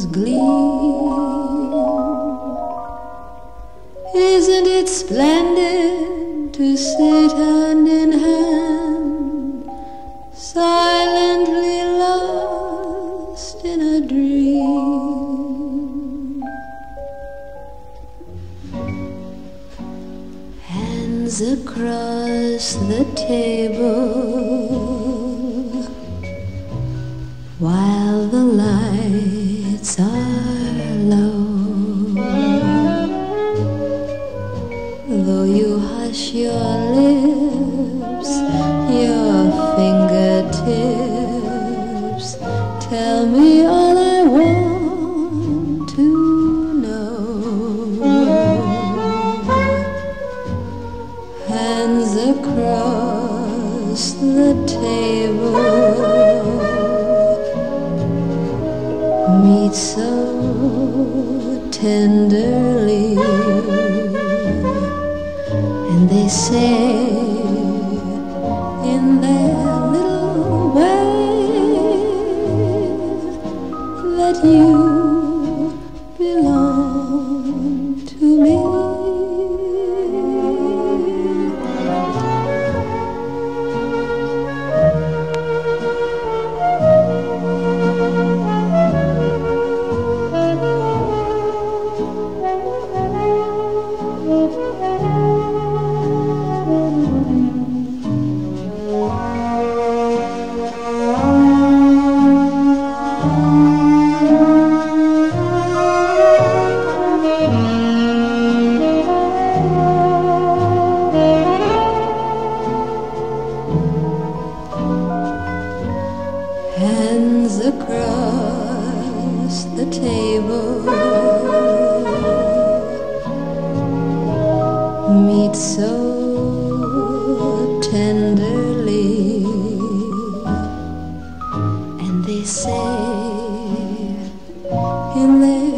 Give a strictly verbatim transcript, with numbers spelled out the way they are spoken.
diamonds gleam. Isn't it splendid to sit hand in hand, silently lost in a dream? Hands across the table while the lights are low. Though you hush your lips, your fingertips tell me all I want to know. Hands across the table, meet so tenderly, and they say in their little way that you belong to me. Hands across the table, meet so tenderly, and they say in their